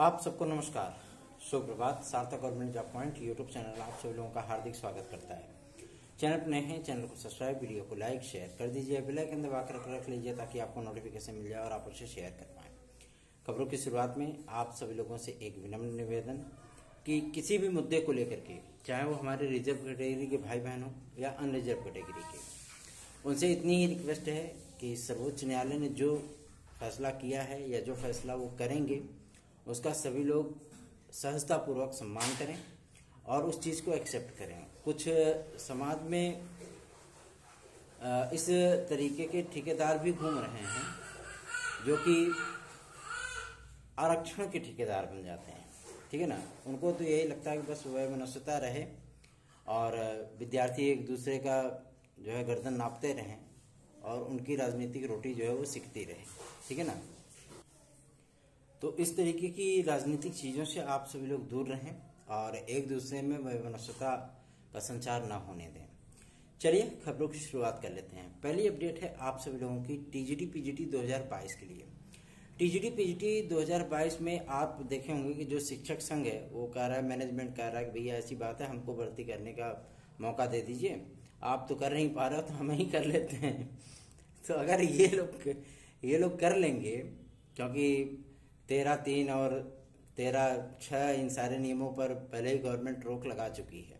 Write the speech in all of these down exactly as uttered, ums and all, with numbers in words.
आप सबको नमस्कार, सुप्रभात। Sarthak government job point YouTube channel आप सभी लोगों का हार्दिक स्वागत करता है। चैनल पर नए हैं, चैनल को सब्सक्राइब, वीडियो को लाइक शेयर कर दीजिए, बेल आइकन दबा कर रख लीजिए ताकि आपको नोटिफिकेशन मिल जाए और आप उसे शेयर कर पाएं। खबरों की शुरुआत में आप सभी लोगों से एक विनम्र निवेदन कि किसी भी मुद्दे को लेकर के, चाहे वो हमारे रिजर्व कैटेगरी के भाई बहन हो या अनरिजर्व कैटेगरी के, उनसे इतनी ही रिक्वेस्ट है कि सर्वोच्च न्यायालय ने जो फैसला किया है या जो फैसला वो करेंगे उसका सभी लोग सहजतापूर्वक सम्मान करें और उस चीज़ को एक्सेप्ट करें। कुछ समाज में इस तरीके के ठेकेदार भी घूम रहे हैं जो कि आरक्षण के ठेकेदार बन जाते हैं, ठीक है ना। उनको तो यही लगता है कि बस वह मनुष्यता रहे और विद्यार्थी एक दूसरे का जो है गर्दन नापते रहें और उनकी राजनीतिक रोटी जो है वो सिकती रहे, ठीक है ना। तो इस तरीके की राजनीतिक चीज़ों से आप सभी लोग दूर रहें और एक दूसरे में वैमनस्यता का संचार ना होने दें। चलिए खबरों की शुरुआत कर लेते हैं। पहली अपडेट है आप सभी लोगों की टीजीटी पीजीटी दो हज़ार बाईस के लिए। टीजीटी पीजीटी दो हज़ार बाईस में आप देखे होंगे कि जो शिक्षक संघ है वो कह रहा है, मैनेजमेंट कह रहा है कि भैया ऐसी बात है, हमको भर्ती करने का मौका दे दीजिए, आप तो कर नहीं पा रहे हो तो हम ही कर लेते हैं। तो अगर ये लोग ये लोग कर लेंगे, क्योंकि तेरह तीन और तेरह छः इन सारे नियमों पर पहले ही गवर्नमेंट रोक लगा चुकी है,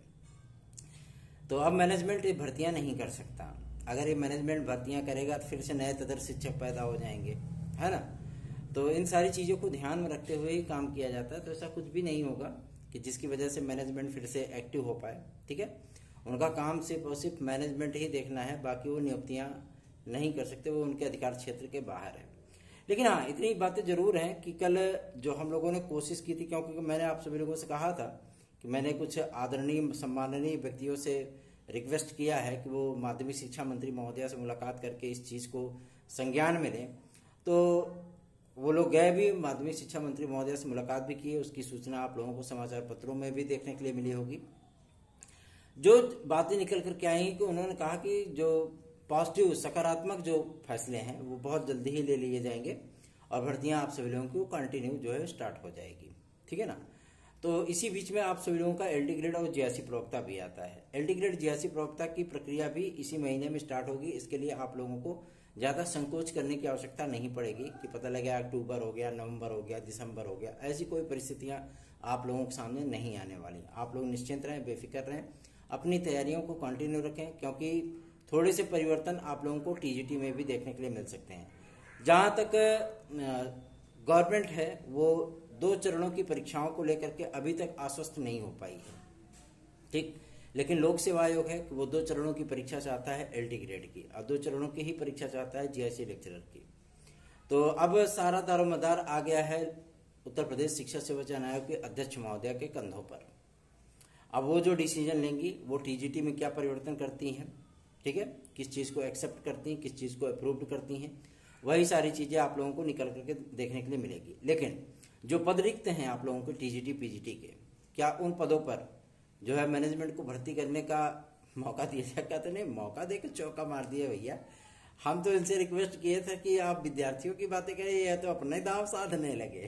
तो अब मैनेजमेंट ये भर्तियां नहीं कर सकता। अगर ये मैनेजमेंट भर्तियां करेगा तो फिर से नए तदर शिक्षक पैदा हो जाएंगे, है ना। तो इन सारी चीज़ों को ध्यान में रखते हुए ही काम किया जाता है। तो ऐसा कुछ भी नहीं होगा कि जिसकी वजह से मैनेजमेंट फिर से एक्टिव हो पाए, ठीक है। उनका काम सिर्फ और सिर्फ मैनेजमेंट ही देखना है, बाकी वो नियुक्तियां नहीं कर सकते, वो उनके अधिकार क्षेत्र के बाहर है। लेकिन हाँ, इतनी बातें जरूर हैं कि कल जो हम लोगों ने कोशिश की थी, क्योंकि मैंने आप सभी लोगों से कहा था कि मैंने कुछ आदरणीय सम्माननीय व्यक्तियों से रिक्वेस्ट किया है कि वो माध्यमिक शिक्षा मंत्री महोदया से मुलाकात करके इस चीज़ को संज्ञान में लें। तो वो लोग गए भी, माध्यमिक शिक्षा मंत्री महोदया से मुलाकात भी की। उसकी सूचना आप लोगों को समाचार पत्रों में भी देखने के लिए मिली होगी। जो बातें निकल कर के आई कि उन्होंने कहा कि जो पॉजिटिव सकारात्मक जो फैसले हैं वो बहुत जल्दी ही ले लिए जाएंगे और भर्तियां आप सभी लोगों की कंटिन्यू जो है स्टार्ट हो जाएगी, ठीक है ना। तो इसी बीच में आप सभी लोगों का एलटी ग्रेड और जीआईसी प्रवक्ता भी आता है। एलटी ग्रेड जीआईसी प्रवक्ता की प्रक्रिया भी इसी महीने में स्टार्ट होगी। इसके लिए आप लोगों को ज़्यादा संकोच करने की आवश्यकता नहीं पड़ेगी कि पता लगे अक्टूबर हो गया, नवंबर हो गया, दिसंबर हो गया। ऐसी कोई परिस्थितियां आप लोगों के सामने नहीं आने वाली। आप लोग निश्चिंत रहें, बेफिक्र रहें, अपनी तैयारियों को कंटिन्यू रखें, क्योंकि थोड़े से परिवर्तन आप लोगों को टीजीटी में भी देखने के लिए मिल सकते हैं। जहां तक गवर्नमेंट है वो दो चरणों की परीक्षाओं को लेकर के अभी तक आश्वस्त नहीं हो पाई है, ठीक। लेकिन लोक सेवा आयोग है कि वो दो चरणों की परीक्षा चाहता है एलटी ग्रेड की, और दो चरणों की ही परीक्षा चाहता है जीआईसी लेक्चरर की। तो अब सारा दारोमदार आ गया है उत्तर प्रदेश शिक्षा सेवा चयन आयोग के अध्यक्ष महोदया के कंधों पर। अब वो जो डिसीजन लेंगी वो टीजीटी में क्या परिवर्तन करती हैं, ठीक है, किस चीज़ को एक्सेप्ट करती हैं, किस चीज़ को अप्रूव्ड करती हैं, वही सारी चीज़ें आप लोगों को निकल करके देखने के लिए मिलेगी। लेकिन जो पद रिक्त हैं आप लोगों के टीजीटी पीजीटी के, क्या उन पदों पर जो है मैनेजमेंट को भर्ती करने का मौका दिया जाए? क्या तो नहीं, मौका देकर चौका मार दिया भैया। हम तो इनसे रिक्वेस्ट किए थे कि आप विद्यार्थियों की बातें करें, ये तो अपने दांव साधने लगे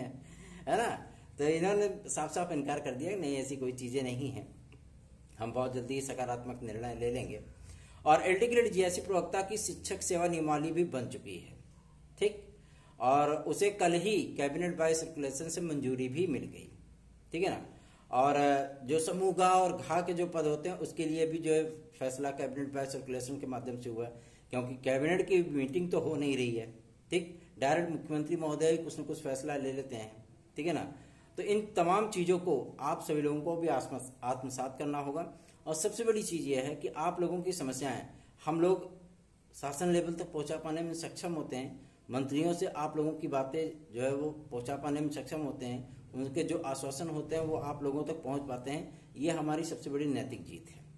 है ना। तो इन्होंने साफ साफ इनकार कर दिया, नहीं ऐसी कोई चीज़ें नहीं हैं, हम बहुत जल्दी सकारात्मक निर्णय ले लेंगे। और एलटी ग्रेड जीआईसी प्रवक्ता की शिक्षक सेवा नियमावली भी बन चुकी है, ठीक, और उसे कल ही कैबिनेट बाय सर्कुलेशन से मंजूरी भी मिल गई, ठीक है ना। और जो समूह गा और घा के जो पद होते हैं उसके लिए भी जो है फैसला कैबिनेट बाय सर्कुलेशन के माध्यम से हुआ है, क्योंकि कैबिनेट की मीटिंग तो हो नहीं रही है, ठीक। डायरेक्ट मुख्यमंत्री महोदय कुछ न कुछ फैसला ले लेते हैं, ठीक है ना। तो इन तमाम चीज़ों को आप सभी लोगों को भी आत्मसात करना होगा। और सबसे बड़ी चीज़ यह है कि आप लोगों की समस्याएं हम लोग शासन लेवल तक पहुंचा पाने में सक्षम होते हैं। मंत्रियों से आप लोगों की बातें जो है वो पहुंचा पाने में सक्षम होते हैं, उनके जो आश्वासन होते हैं वो आप लोगों तक पहुंच पाते हैं। ये हमारी सबसे बड़ी नैतिक जीत है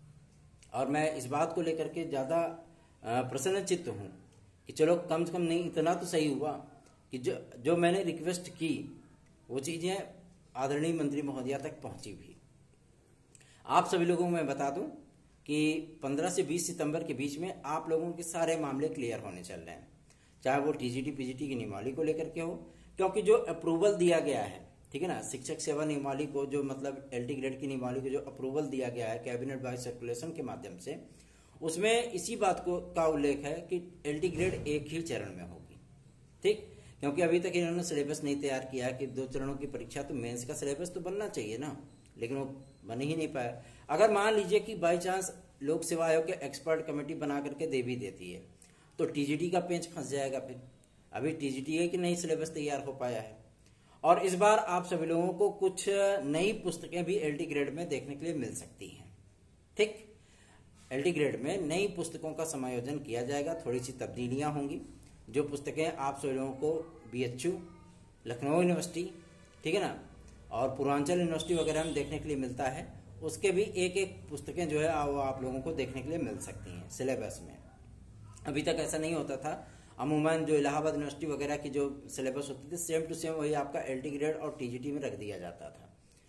और मैं इस बात को लेकर के ज़्यादा प्रसन्नचित्त हूँ कि चलो कम से कम नहीं इतना तो सही हुआ कि जो जो मैंने रिक्वेस्ट की वो चीज़ें आदरणीय मंत्री महोदया तक पहुंची भी। आप सभी लोगों को मैं बता दूं कि पंद्रह से बीस सितंबर के बीच में आप लोगों के सारे मामले क्लियर होने चल रहे हैं, चाहे वो टीजीटी पीजीटी की नियमावली को लेकर के हो, क्योंकि जो अप्रूवल दिया गया है, ठीक है ना, शिक्षक सेवा नियमावली को जो मतलब एलटी ग्रेड की नियमावली को जो अप्रूवल दिया गया है कैबिनेट बाय सर्कुलेशन के माध्यम से, उसमें इसी बात को का उल्लेख है कि एलटी ग्रेड एक ही चरण में होगी। ठीक, क्योंकि अभी तक इन्होंने सिलेबस नहीं तैयार किया है कि दो चरणों की परीक्षा, तो मेंस का सिलेबस तो बनना चाहिए ना, लेकिन वो बन ही नहीं पाया। अगर मान लीजिए कि बाई चांस लोक सेवा आयोग के एक्सपर्ट कमेटी बना करके दे भी देती है, तो टीजीटी का पेंच फंस जाएगा। फिर अभी टीजीटी है कि नहीं सिलेबस तैयार हो पाया है। और इस बार आप सभी लोगों को कुछ नई पुस्तकें भी एलटी ग्रेड में देखने के लिए मिल सकती हैं। ठीक, एलटी ग्रेड में नई पुस्तकों का समायोजन किया जाएगा, थोड़ी सी तब्दीलियां होंगी। जो पुस्तकें आप सभी लोगों को बीएचयू, लखनऊ यूनिवर्सिटी, ठीक है ना, और पूर्वांचल यूनिवर्सिटी वगैरह में देखने के लिए मिलता है, उसके भी एक एक पुस्तकें जो है वो आप लोगों को देखने के लिए मिल सकती हैं सिलेबस में। अभी तक ऐसा नहीं होता था। अमूमन जो इलाहाबाद यूनिवर्सिटी वगैरह की जो सिलेबस होती थी सेम टू सेम वही आपका एलटी ग्रेड और टीजीटी में रख दिया जाता था।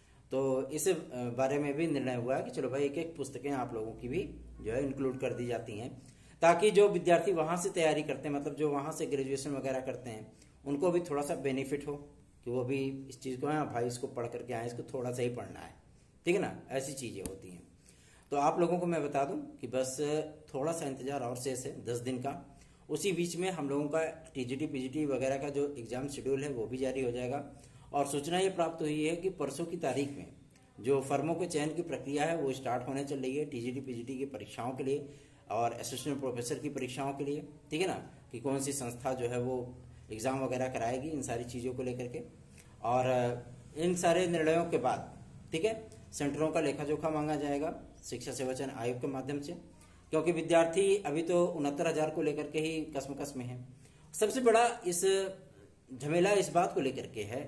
तो इस बारे में भी निर्णय हुआ है कि चलो भाई एक एक पुस्तकें आप लोगों की भी जो है इंक्लूड कर दी जाती हैं, ताकि जो विद्यार्थी वहां से तैयारी करते हैं, मतलब जो वहां से ग्रेजुएशन वगैरह करते हैं, उनको भी थोड़ा सा बेनिफिट हो कि वो भी इस चीज़ को, हाँ भाई इसको पढ़ करके आए, इसको थोड़ा सा ही पढ़ना है, ठीक है ना, ऐसी चीज़ें होती हैं। तो आप लोगों को मैं बता दूं कि बस थोड़ा सा इंतजार और शेष है, दस दिन का। उसी बीच में हम लोगों का टीजीटी पीजीटी वगैरह का जो एग्जाम शेड्यूल है वो भी जारी हो जाएगा। और सूचना ये प्राप्त हुई है कि परसों की तारीख में जो फर्मों के चयन की प्रक्रिया है वो स्टार्ट होने चल रही है टीजीटी पीजीटी की परीक्षाओं के लिए और असिस्टेंट प्रोफेसर की परीक्षाओं के लिए, ठीक है ना, कि कौन सी संस्था जो है वो एग्जाम वगैरह कराएगी इन सारी चीज़ों को लेकर के। और इन सारे निर्णयों के बाद, ठीक है, सेंटरों का लेखा जोखा मांगा जाएगा शिक्षा सेवा चयन आयोग के माध्यम से, क्योंकि विद्यार्थी अभी तो उनहत्तर हजार को लेकर के ही कसमकस में है। सबसे बड़ा इस झमेला इस बात को लेकर के है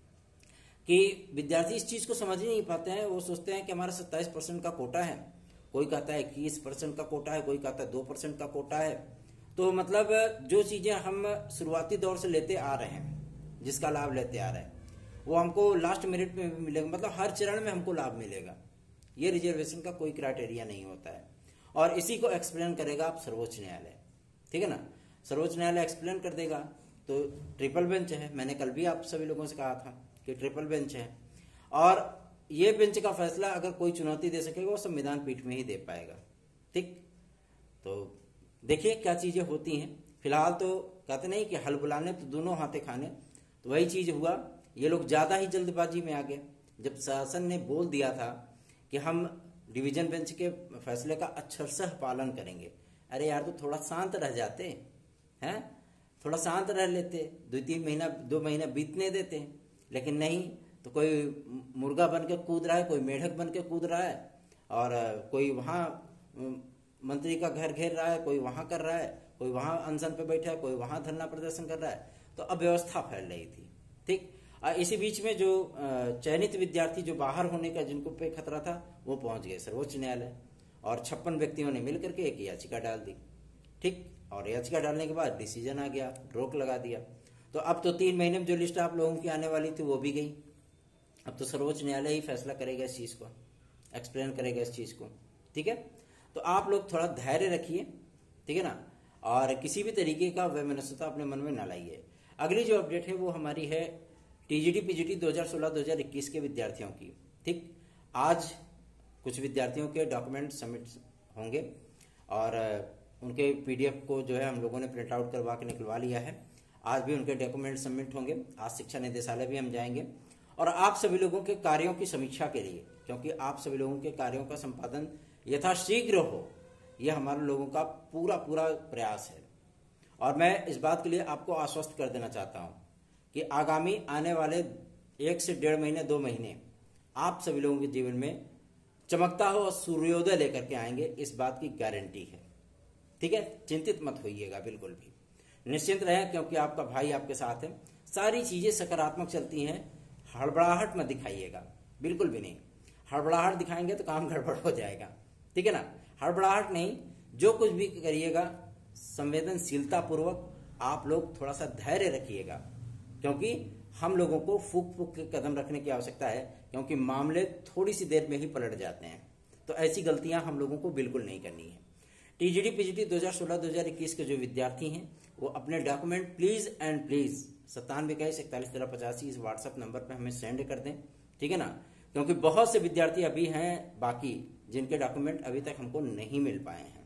कि विद्यार्थी इस चीज को समझ ही नहीं पाते हैं। वो सोचते हैं कि हमारा सत्ताईस परसेंट का कोटा है, कोई कहता है इक्कीस परसेंट का कोटा है, कोई कहता है दो परसेंट का कोटा है। तो मतलब जो चीजें हम शुरुआती दौर से लेते आ रहे हैं, जिसका लाभ लेते आ रहे हैं, वो हमको लास्ट मिनट में भी मिलेगा, मतलब हर चरण में हमको लाभ मिलेगा। ये रिजर्वेशन का कोई क्राइटेरिया नहीं होता है। और इसी को एक्सप्लेन करेगा आप सर्वोच्च न्यायालय, ठीक है ना, सर्वोच्च न्यायालय एक्सप्लेन कर देगा। तो ट्रिपल बेंच है, मैंने कल भी आप सभी लोगों से कहा था कि ट्रिपल बेंच है, और ये बेंच का फैसला अगर कोई चुनौती दे सकेगा वो संविधान पीठ में ही दे पाएगा। ठीक, तो देखिए क्या चीजें होती हैं। फिलहाल तो कहते नहीं कि हल बुलाने तो दोनों हाथे खाने, तो वही चीज हुआ। ये लोग ज्यादा ही जल्दबाजी में आ गए। जब शासन ने बोल दिया था कि हम डिवीजन बेंच के फैसले का अक्षरशः पालन करेंगे, अरे यार तो थोड़ा शांत रह जाते हैं, थोड़ा शांत रह लेते, दो तीन महीना दो महीना बीतने देते। लेकिन नहीं, तो कोई मुर्गा बन के कूद रहा है, कोई मेढक बन के कूद रहा है, और कोई वहाँ मंत्री का घर घेर रहा है, कोई वहाँ कर रहा है, कोई वहाँ अनशन पे बैठा है, कोई वहाँ धरना प्रदर्शन कर रहा है। तो अव्यवस्था फैल रही थी। ठीक, इसी बीच में जो चयनित विद्यार्थी जो बाहर होने का जिनको पे खतरा था वो पहुंच गए सर्वोच्च न्यायालय, और छप्पन व्यक्तियों ने मिलकर के एक याचिका डाल दी। ठीक, और याचिका डालने के बाद डिसीजन आ गया, रोक लगा दिया। तो अब तो तीन महीने में जो लिस्ट आप लोगों की आने वाली थी वो भी गई। अब तो सर्वोच्च न्यायालय ही फैसला करेगा इस चीज को, एक्सप्लेन करेगा इस चीज को। ठीक है, तो आप लोग थोड़ा धैर्य रखिए, ठीक है ना, और किसी भी तरीके का वैमनस्यता अपने मन में ना लाइए। अगली जो अपडेट है वो हमारी है टीजीटी पीजीटी दो हज़ार सोलह दो हज़ार इक्कीस के विद्यार्थियों की। ठीक, आज कुछ विद्यार्थियों के डॉक्यूमेंट सबमिट होंगे और उनके पीडीएफ को जो है हम लोगों ने प्रिंट आउट करवा के निकलवा लिया है। आज भी उनके डॉक्यूमेंट सबमिट होंगे। आज शिक्षा निदेशालय भी हम जाएंगे और आप सभी लोगों के कार्यों की समीक्षा के लिए, क्योंकि आप सभी लोगों के कार्यों का संपादन यथाशीघ्र हो, यह हमारे लोगों का पूरा पूरा प्रयास है। और मैं इस बात के लिए आपको आश्वस्त कर देना चाहता हूं कि आगामी आने वाले एक से डेढ़ महीने दो महीने आप सभी लोगों के जीवन में चमकता हो और सूर्योदय लेकर के आएंगे, इस बात की गारंटी है। ठीक है, चिंतित मत होइएगा, बिल्कुल भी निश्चिंत रहें, क्योंकि आपका भाई आपके साथ है। सारी चीजें सकारात्मक चलती हैं, हड़बड़ाहट मत दिखाइएगा, बिल्कुल भी नहीं। हड़बड़ाहट दिखाएंगे तो काम गड़बड़ हो जाएगा, ठीक है ना। हड़बड़ाहट नहीं, जो कुछ भी करिएगा संवेदनशीलता पूर्वक आप लोग थोड़ा सा धैर्य रखिएगा, क्योंकि हम लोगों को फूक फूक के कदम रखने की आवश्यकता है, क्योंकि मामले थोड़ी सी देर में ही पलट जाते हैं। तो ऐसी गलतियां हम लोगों को बिल्कुल नहीं करनी है। टीजीटी पीजीटी दो हज़ार सोलह दो हज़ार इक्कीस के जो विद्यार्थी हैं वो अपने डॉक्यूमेंट प्लीज एंड प्लीज सत्तानवे इक्कीस इकतालीस तेरह पचासी इस व्हाट्सएप नंबर पर हमें सेंड कर दें, ठीक है ना। क्योंकि बहुत से विद्यार्थी अभी हैं बाकी जिनके डॉक्यूमेंट अभी तक हमको नहीं मिल पाए हैं,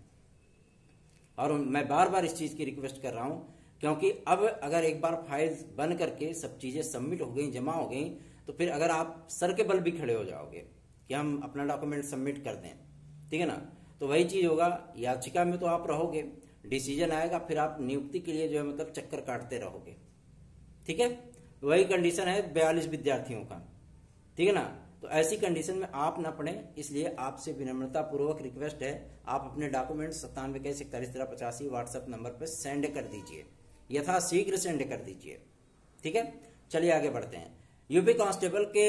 और मैं बार बार इस चीज़ की रिक्वेस्ट कर रहा हूं, क्योंकि अब अगर एक बार फाइल बन करके सब चीज़ें सबमिट हो गई, जमा हो गई, तो फिर अगर आप सर के बल भी खड़े हो जाओगे कि हम अपना डॉक्यूमेंट सबमिट कर दें, ठीक है ना, तो वही चीज़ होगा। याचिका में तो आप रहोगे, डिसीजन आएगा, फिर आप नियुक्ति के लिए जो है मतलब चक्कर काटते रहोगे, ठीक है। वही कंडीशन है बयालीस विद्यार्थियों का, ठीक है ना। तो ऐसी कंडीशन में आप ना पढ़े, इसलिए आपसे विनम्रता पूर्वक रिक्वेस्ट है, आप अपने डॉक्यूमेंट सत्तानवे इक्कीस इकतालीस तेरह पचासी व्हाट्सएप नंबर पर सेंड कर दीजिए, यथाशीघ्र सेंड कर दीजिए, ठीक है। चलिए आगे बढ़ते हैं। यूपी कांस्टेबल के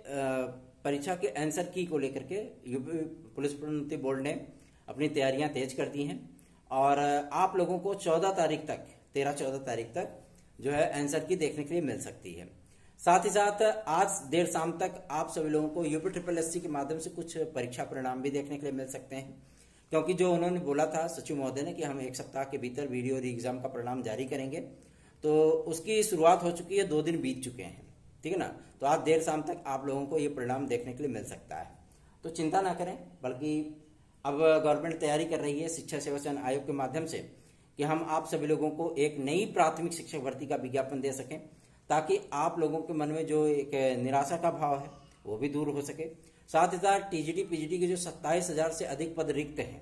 परीक्षा के आंसर की को लेकर के यूपी पुलिस प्रोन्नति बोर्ड ने अपनी तैयारियां तेज कर दी हैं, और आप लोगों को चौदह तारीख तक तेरह चौदह तारीख तक जो है आंसर की देखने के लिए मिल सकती है। साथ ही साथ आज देर शाम तक आप सभी लोगों को यूपी ट्रिपल एस सी के माध्यम से कुछ परीक्षा परिणाम भी देखने के लिए मिल सकते हैं, क्योंकि जो उन्होंने बोला था सचिव महोदय ने कि हम एक सप्ताह के भीतर वीडियो री एग्जाम का परिणाम जारी करेंगे, तो उसकी शुरुआत हो चुकी है, दो दिन बीत चुके हैं, ठीक है ना। तो आज देर शाम तक आप लोगों को ये परिणाम देखने के लिए मिल सकता है, तो चिंता ना करें। बल्कि अब गवर्नमेंट तैयारी कर रही है शिक्षा सेवा चयन आयोग के माध्यम से कि हम आप सभी लोगों को एक नई प्राथमिक शिक्षक भर्ती का विज्ञापन दे सकें, ताकि आप लोगों के मन में जो एक निराशा का भाव है वो भी दूर हो सके। साथ ही साथ टीजीटी पीजीटी के जो सत्ताईस हजार से अधिक पद रिक्त हैं,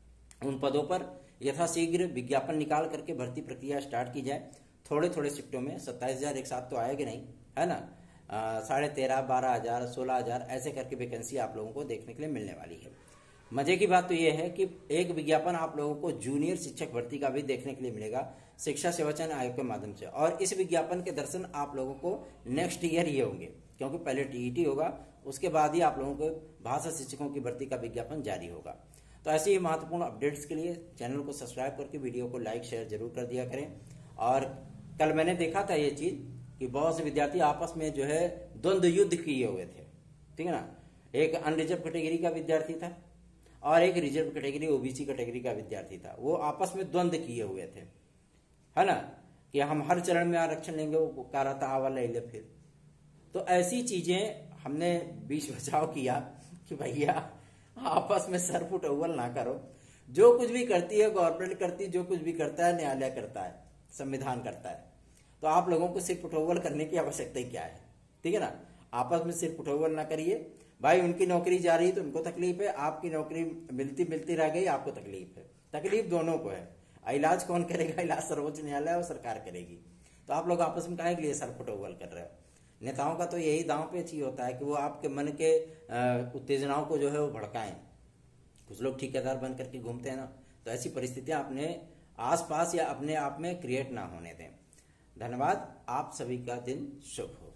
उन पदों पर यथाशीघ्र विज्ञापन निकाल करके भर्ती प्रक्रिया स्टार्ट की जाए। थोड़े थोड़े शिफ्टों में सत्ताईस हजार एक साथ तो आएगी नहीं, है ना, साढ़े तेरह बारह हजार सोलह हजार ऐसे करके वैकेंसी आप लोगों को देखने के लिए मिलने वाली है। मजे की बात तो यह है कि एक विज्ञापन आप लोगों को जूनियर शिक्षक भर्ती का भी देखने के लिए मिलेगा शिक्षा सेवा चयन आयोग के माध्यम से, और इस विज्ञापन के दर्शन आप लोगों को नेक्स्ट ईयर ही होंगे, क्योंकि पहले टीईटी होगा, उसके बाद ही आप लोगों को भाषा शिक्षकों की भर्ती का विज्ञापन जारी होगा। तो ऐसे ही महत्वपूर्ण अपडेट्स के लिए चैनल को सब्सक्राइब करके वीडियो को लाइक शेयर जरूर कर दिया करें। और कल मैंने देखा था ये चीज कि बहुत से विद्यार्थी आपस में जो है द्वंद्व युद्ध किए हुए थे, ठीक है ना। एक अनरिजर्व कैटेगरी का विद्यार्थी था और एक रिजर्व कैटेगरी ओबीसी कैटेगरी का विद्यार्थी था, वो आपस में द्वंद्व किए हुए थे, है ना, कि हम हर चरण में आरक्षण लेंगे, वो कह रहा था आवा ले ले फिर। तो ऐसी चीजें हमने बीच बचाव किया कि भैया आपस में सर फुट अव्वल ना करो। जो कुछ भी करती है गवर्नमेंट करती, जो कुछ भी करता है न्यायालय करता है, संविधान करता है, तो आप लोगों को सिर्फ उठोवल करने की आवश्यकता ही क्या है, ठीक है ना। आपस में सिर्फ उठोवल ना करिए भाई, उनकी नौकरी जा रही है तो उनको तकलीफ है, आपकी नौकरी मिलती मिलती रह गई आपको तकलीफ है, तकलीफ दोनों को है। इलाज कौन करेगा? इलाज सर्वोच्च न्यायालय और सरकार करेगी। तो आप लोग आपस में काहे के लिए सर फुटोवल कर रहे हो? नेताओं का तो यही दांव पेच ही होता है कि वो आपके मन के उत्तेजनाओं को जो है वो भड़काएं। कुछ लोग ठेकेदार बन करके घूमते हैं ना, तो ऐसी परिस्थितियां अपने आसपास या अपने आप में क्रिएट ना होने दें। धन्यवाद। आप सभी का दिन शुभ हो।